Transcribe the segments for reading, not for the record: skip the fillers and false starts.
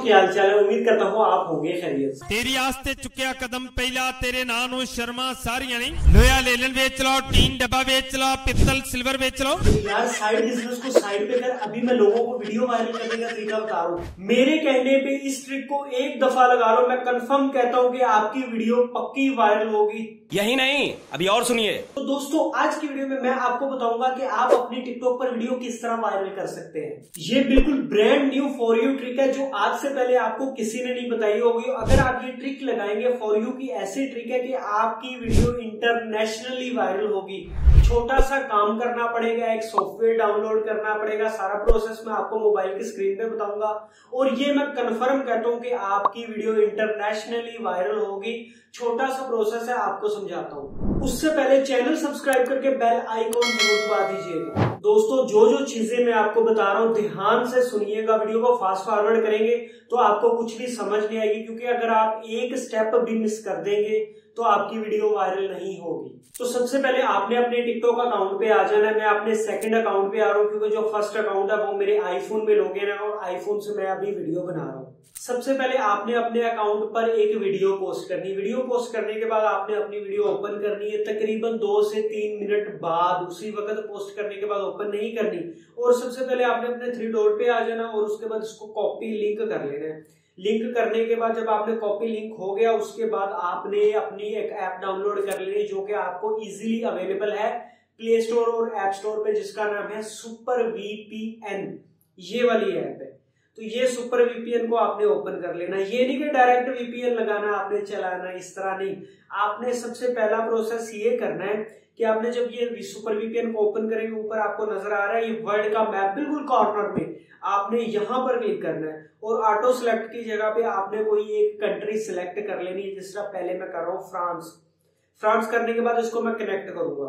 क्या हाल चाल है। उम्मीद करता हूँ आप होंगे खैरियत से। तेरी आस्ते चुकया कदम पहला तेरे नानों शर्मा सारियां नहीं लोया लेलन बेच लो, टीन डब्बा बेच लो, पित्तल सिल्वर बेच लो। यार साइड बिजनेस को साइड पे कर, अभी मैं लोगों को वीडियो वायरल करने का तरीका बता रहा हूँ। मेरे कहने पे इस ट्रिक को एक दफा लगा लो, मैं कंफर्म कहता हूँ कि आपकी वीडियो पक्की वायरल होगी। यही नहीं, अभी और सुनिए। तो दोस्तों आज की वीडियो में मैं आपको बताऊंगा कि आप अपनी टिकटॉक पर वीडियो किस तरह वायरल कर सकते हैं। ये बिल्कुल brand new for you trick है जो आज से पहले आपको किसी ने नहीं बताई होगी। अगर आप ये ट्रिक लगाएंगे, फॉर यू की ऐसी ट्रिक है कि आपकी वीडियो इंटरनेशनली वायरल होगी। छोटा सा काम करना पड़ेगा, एक सॉफ्टवेयर डाउनलोड करना पड़ेगा, सारा प्रोसेस मैं आपको मोबाइल की स्क्रीन पे बताऊंगा और ये मैं कंफर्म कहता हूं कि आपकी वीडियो इंटरनेशनली वायरल होगी। छोटा सा प्रोसेस है, आपको समझाता हूं। उससे पहले चैनल सब्सक्राइब करके बेल आइकॉन जरूर दबा दीजिएगा। दोस्तों जो चीजें मैं आपको बता रहा हूं ध्यान से सुनिएगा, वीडियो को फास्ट फॉरवर्ड करेंगे तो आपको कुछ भी समझ नहीं आएगी, क्योंकि अगर आप एक स्टेप भी मिस कर देंगे तो आपकी वीडियो वायरल नहीं होगी। तो सबसे पहले आपने अपने टिकटॉक अकाउंट पे आ जाना है। मैं अपने सेकंड अकाउंट पे आ रहा हूँ क्योंकि जो फर्स्ट अकाउंट है वो मेरे आईफोन में लॉगिन है और आईफोन से मैं अभी वीडियो बना रहा हूँ। सबसे पहले आपने अपने अकाउंट पर एक वीडियो पोस्ट करनी है। वीडियो पोस्ट करने के बाद आपने अपनी वीडियो ओपन करनी है। तकरीबन 2 से 3 मिनट बाद, उसी वक्त पोस्ट करने के बाद ओपन नहीं करनी। और सबसे पहले आपने अपने 3 डॉट पे आ जाना और उसके बाद इसको कॉपी लिंक कर लेना है। लिंक करने के बाद जब आपने कॉपी लिंक हो गया, उसके बाद आपने अपनी एक ऐप डाउनलोड कर लेनी जो कि आपको इजीली अवेलेबल है प्ले स्टोर और ऐप स्टोर पे, जिसका नाम है सुपर वीपीएन। ये वाली ऐप है। तो ये सुपर वीपीएन को आपने ओपन कर लेना। ये नहीं कि डायरेक्ट वीपीएन लगाना आपने चलाना, इस तरह नहीं। आपने सबसे पहला प्रोसेस ये करना है कि आपने जब ये सुपर वीपीएन को ओपन करेंगे, ऊपर आपको नजर आ रहा है ये वर्ल्ड का मैप बिल्कुल कॉर्नर में, आपने यहां पर क्लिक करना है और ऑटो सेलेक्ट की जगह पे आपने कोई एक कंट्री सिलेक्ट कर लेनी है। जिस तरह पहले मैं कर रहा हूँ फ्रांस करने के बाद इसको मैं कनेक्ट करूंगा।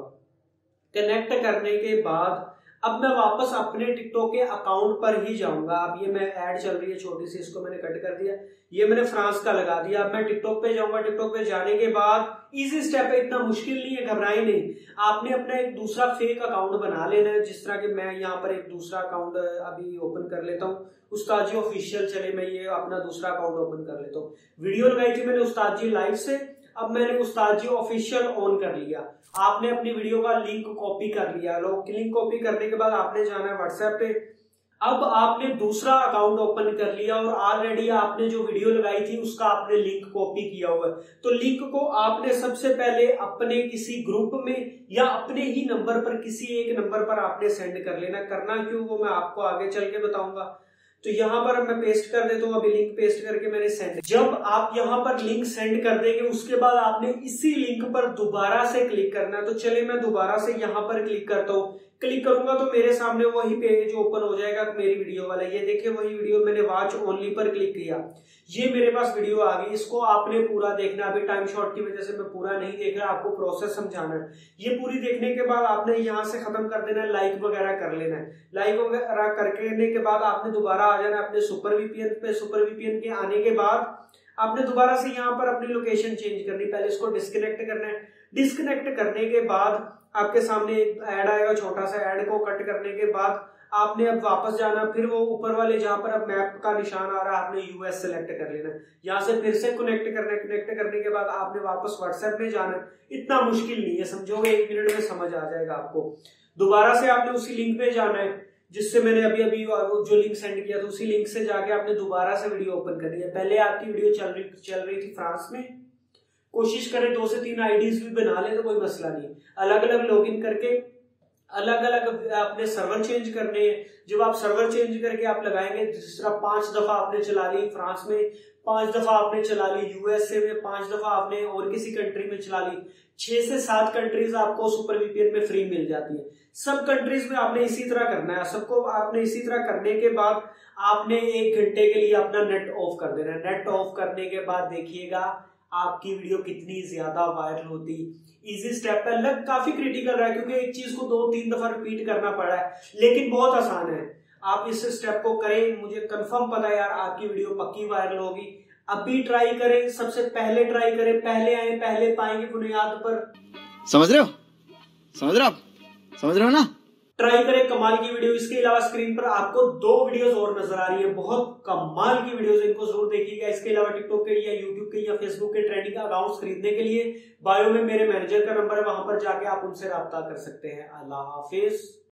कनेक्ट करने के बाद अब मैं वापस अपने टिकटॉक के अकाउंट पर ही जाऊंगा। अब ये मैं ऐड चल रही है छोटी सी, इसको मैंने कट कर दिया। ये मैंने फ्रांस का लगा दिया। अब मैं टिकटॉक पे जाऊंगा। टिकटॉक पे जाने के बाद इजी स्टेप है, इतना मुश्किल नहीं है, घबराए नहीं। आपने अपना एक दूसरा फेक अकाउंट बना लेना है। जिस तरह के मैं यहाँ पर एक दूसरा अकाउंट अभी ओपन कर लेता हूँ, उस्ताद जी ऑफिशियल। चले मैं ये अपना दूसरा अकाउंट ओपन कर लेता हूँ। वीडियो लगाई थी मैंने उस्ताद जी लाइव से, अब मैंने उस्ताद जी ऑफिशियल ऑन कर लिया। आपने अपनी वीडियो का लिंक कॉपी कर लिया। लिंक कॉपी करने के बाद आपने जाना है व्हाट्सएप पे। अब आपने दूसरा अकाउंट ओपन कर लिया और ऑलरेडी आपने जो वीडियो लगाई थी उसका आपने लिंक कॉपी किया हुआ है। तो लिंक को आपने सबसे पहले अपने किसी ग्रुप में या अपने ही नंबर पर, किसी एक नंबर पर आपने सेंड कर लेना। करना क्यों वो मैं आपको आगे चल के बताऊंगा। तो यहां पर मैं पेस्ट कर देता हूं। अभी लिंक पेस्ट करके मैंने सेंड। जब आप यहां पर लिंक सेंड कर देंगे, उसके बाद आपने इसी लिंक पर दोबारा से क्लिक करना है। तो चलिए मैं दोबारा से यहां पर क्लिक करता हूं। क्लिक करूंगा तो मेरे सामने वही पेज ओपन हो जाएगा मेरी वीडियो वाला। ये देखिए वही वीडियो, मैंने वॉच ओनली पर क्लिक किया, ये मेरे पास वीडियो आ गई। इसको आपने पूरा देखना। अभी टाइम शॉर्ट की वजह से मैं पूरा नहीं देख रहा, आपको प्रोसेस समझाना है। ये पूरी देखने के बाद आपने यहाँ से खत्म कर देना है, लाइक वगैरह कर लेना है। लाइक वगैरह करने के बाद आपने दोबारा आ जाना अपने सुपर वीपीएन पे। सुपर वीपीएन के आने के बाद आपने दोबारा से यहाँ पर अपनी लोकेशन चेंज करनी। पहले इसको डिस्कनेक्ट करना है। डिस्कनेक्ट करने के बाद आपके सामने ऐड आएगा, छोटा सा ऐड को कट करने के बाद आपने अब वापस जाना। फिर वो ऊपर वाले जहां पर अब मैप का निशान आ रहा है, आपने यूएस सेलेक्ट कर लेना। यहाँ से फिर से कनेक्ट करना है। कनेक्ट करने के बाद आपने वापस व्हाट्सएप में जाना। इतना मुश्किल नहीं है, समझोगे 1 मिनट में समझ आ जाएगा आपको। दोबारा से आपने उसी लिंक पे जाना है जिससे मैंने अभी जो लिंक सेंड किया था, उसी लिंक से जाके आपने दोबारा से वीडियो ओपन करनी है। पहले आपकी वीडियो चल रही थी फ्रांस में। कोशिश करें 2 से 3 आईडीज भी बना ले तो कोई मसला नहीं। अलग अलग लॉगिन करके अलग अलग अपने सर्वर चेंज करने हैं। जब आप सर्वर चेंज करके आप लगाएंगे, जिस तरह 5 दफा आपने चला ली फ्रांस में, 5 दफा आपने चला ली यूएसए में, 5 दफा आपने और किसी कंट्री में चला ली, 6 से 7 कंट्रीज आपको सुपर वीपीएन में फ्री मिल जाती है। सब कंट्रीज में आपने इसी तरह करना है। सबको आपने इसी तरह करने के बाद आपने 1 घंटे के लिए अपना नेट ऑफ कर देना है। नेट ऑफ करने के बाद देखिएगा आपकी वीडियो कितनी ज्यादा वायरल होती। इजी स्टेप है, लग काफी क्रिटिकल रहा है क्योंकि एक चीज को 2-3 दफा रिपीट करना पड़ा है, लेकिन बहुत आसान है। आप इस स्टेप को करें, मुझे कंफर्म पता है यार आपकी वीडियो पक्की वायरल होगी। अभी ट्राई करें, सबसे पहले ट्राई करें, पहले आए पहले पाएंगे बुनियाद पर। समझ रहे हो? समझ रहे हो आप? समझ रहे हो ना? ट्राई करें, कमाल की वीडियो। इसके अलावा स्क्रीन पर आपको 2 वीडियोस और नजर आ रही है, बहुत कमाल की वीडियोस, इनको जरूर देखिएगा। इसके अलावा टिकटॉक के या यूट्यूब के या फेसबुक के ट्रेंडिंग अकाउंट्स खरीदने के लिए बायो में मेरे मैनेजर का नंबर है, वहां पर जाके आप उनसे राब्ता कर सकते हैं। अल्लाह हाफिज।